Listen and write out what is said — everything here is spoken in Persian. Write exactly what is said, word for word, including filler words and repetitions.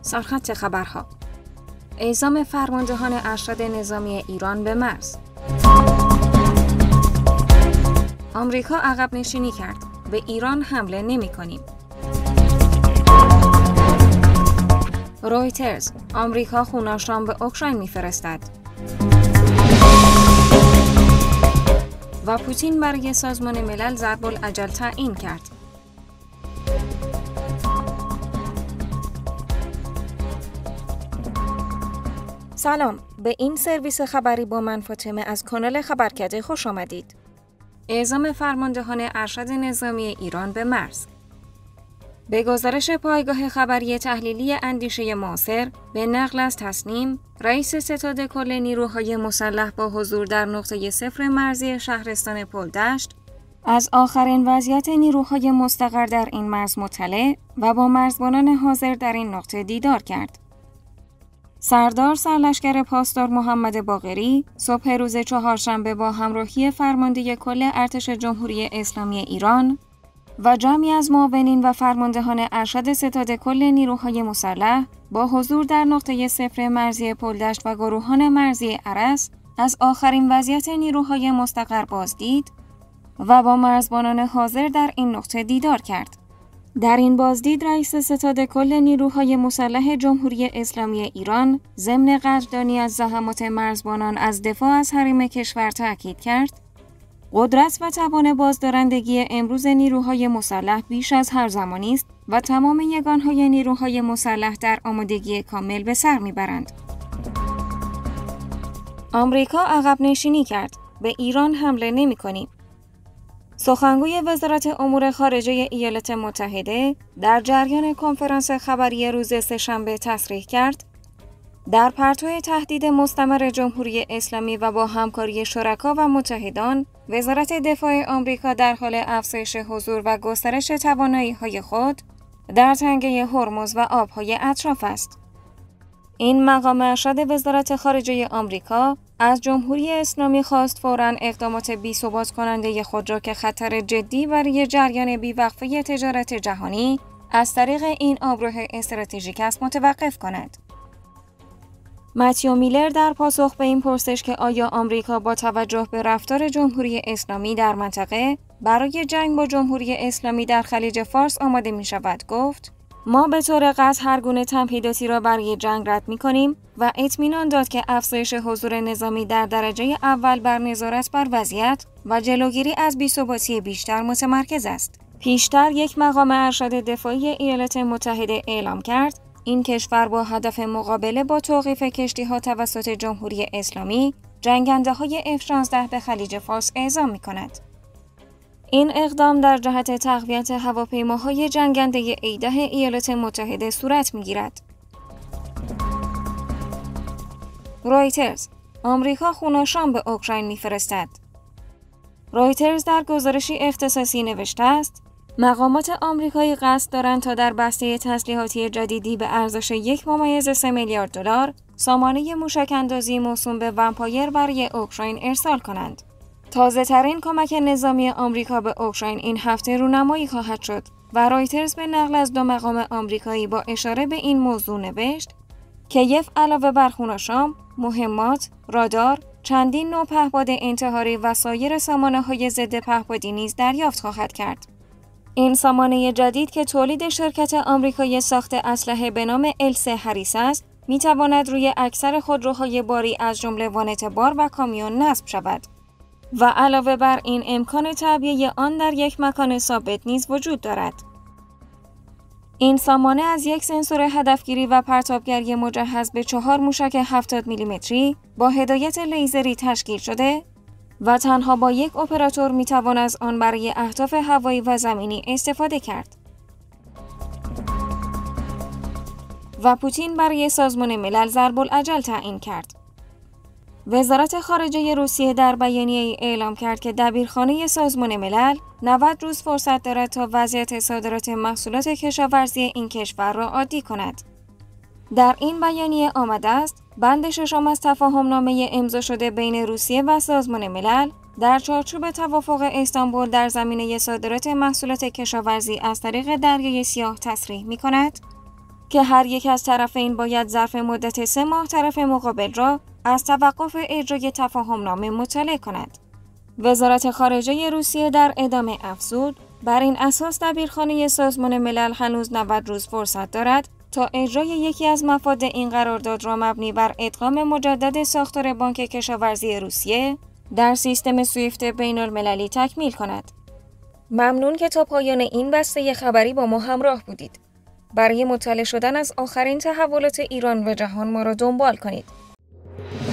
سرخط خبرها: اعزام فرماندهان ارشد نظامی ایران به مرز. آمریکا عقب نشینی کرد. به ایران حمله نمی کنیم. رویترز: آمریکا خوناشام به اوکراین می‌فرستد. و پوتین برای سازمان ملل ضرب الاجل تعیین کرد. سلام، به این سرویس خبری با من فاطمه از کانال خبرکده خوش آمدید. اعزام فرماندهان ارشد نظامی ایران به مرز. به گزارش پایگاه خبری تحلیلی اندیشه معاصر، به نقل از تصنیم، رئیس ستاد کل نیروهای مسلح با حضور در نقطه صفر مرزی شهرستان پلدشت، از آخرین وضعیت نیروهای مستقر در این مرز مطلع و با مرزبانان حاضر در این نقطه دیدار کرد. سردار سرلشکر پاسدار محمد باقری صبح روز چهارشنبه با همراهی فرمانده کل ارتش جمهوری اسلامی ایران و جمعی از معاونین و فرماندهان ارشد ستاد کل نیروهای مسلح با حضور در نقطه صفر مرزی پلدشت و گروهان مرزی ارس از آخرین وضعیت نیروهای مستقر بازدید و با مرزبانان حاضر در این نقطه دیدار کرد. در این بازدید رئیس ستاد کل نیروهای مسلح جمهوری اسلامی ایران ضمن قدردانی از زحمات مرزبانان از دفاع از حریم کشور تاکید کرد: قدرت و توان بازدارندگی امروز نیروهای مسلح بیش از هر زمانی است و تمام یگانهای نیروهای مسلح در آمادگی کامل به سر میبرند. آمریکا عقب نشینی کرد. به ایران حمله نمی کنیم. سخنگوی وزارت امور خارجه ایالات متحده در جریان کنفرانس خبری روز سه‌شنبه تصریح کرد: در پرتو تهدید مستمر جمهوری اسلامی و با همکاری شرکا و متحدان، وزارت دفاع آمریکا در حال افزایش حضور و گسترش توانایی‌های خود در تنگه هرمز و آب‌های اطراف است. این مقام ارشد وزارت خارجه آمریکا از جمهوری اسلامی خواست فوراً اقدامات بی‌ثبات کننده خود را که خطر جدی برای جریان بی‌وقفه تجارت جهانی از طریق این آبراه استراتژیک است متوقف کند. متیو میلر در پاسخ به این پرسش که آیا آمریکا با توجه به رفتار جمهوری اسلامی در منطقه برای جنگ با جمهوری اسلامی در خلیج فارس آماده می شود گفت: ما به طور قطع هر گونه تمهیداتی را برای جنگ رد می کنیم و اطمینان داد که افزایش حضور نظامی در درجه اول بر نظارت بر وضعیت و جلوگیری از بی‌ثباتی بیشتر متمرکز است. پیشتر یک مقام ارشد دفاعی ایالات متحده اعلام کرد این کشور با هدف مقابله با توقیف کشتی‌ها توسط جمهوری اسلامی جنگنده‌های اف شانزده به خلیج فارس اعزام می‌کند. این اقدام در جهت تقویت هواپیماهای جنگنده ای ده ایالات متحده صورت می‌گیرد. رویترز: آمریکا خوناشام به اوکراین می‌فرستد. رویترز در گزارشی اختصاصی نوشته است: مقامات آمریکایی قصد دارند تا در بسته تسلیحاتی جدیدی به ارزش یک ممیز سه میلیارد دلار سامانه موشک‌اندازی موسوم به ومپایر برای اوکراین ارسال کنند. تازه‌ترین کمک نظامی آمریکا به اوکراین این هفته رونمایی خواهد شد و رویترز به نقل از دو مقام آمریکایی با اشاره به این موضوع نوشت: کیف علاوه بر خوناشام، مهمات، رادار، چندین نوع پهپاد انتحاری و سایر سامانه‌های ضد پهپادی نیز دریافت خواهد کرد. این سامانه جدید که تولید شرکت آمریکایی ساخت اسلحه به نام ال سه هریس است، می‌تواند روی اکثر خودروهای باری از جمله وانت بار و کامیون نصب شود و علاوه بر این امکان تعبیه آن در یک مکان ثابت نیز وجود دارد. این سامانه از یک سنسور هدفگیری و پرتابگری مجهز به چهار موشک هفتاد میلیمتری با هدایت لیزری تشکیل شده و تنها با یک اپراتور میتوان از آن برای اهداف هوایی و زمینی استفاده کرد. و پوتین برای سازمان ملل ضرب الاجل تعیین کرد. وزارت خارجه روسیه در بیانیه‌ای اعلام کرد که دبیرخانه سازمان ملل نود روز فرصت دارد تا وضعیت صادرات محصولات کشاورزی این کشور را عادی کند. در این بیانیه آمده است بند ششم از تفاهمنامه امضا شده بین روسیه و سازمان ملل در چارچوب توافق استانبول در زمینه صادرات محصولات کشاورزی از طریق دریای سیاه تصریح می‌کند: که هر یک از طرفین باید ظرف مدت سه ماه طرف مقابل را از توقف اجرای تفاهمنامه مطلع کند. وزارت خارجه روسیه در ادامه افزود، بر این اساس دبیرخانه سازمان ملل هنوز نود روز فرصت دارد تا اجرای یکی از مفاد این قرارداد را مبنی بر ادغام مجدد ساختار بانک کشاورزی روسیه در سیستم سویفت بین المللی تکمیل کند. ممنون که تا پایان این بسته خبری با ما همراه بودید. برای مطلع شدن از آخرین تحولات ایران و جهان ما را دنبال کنید.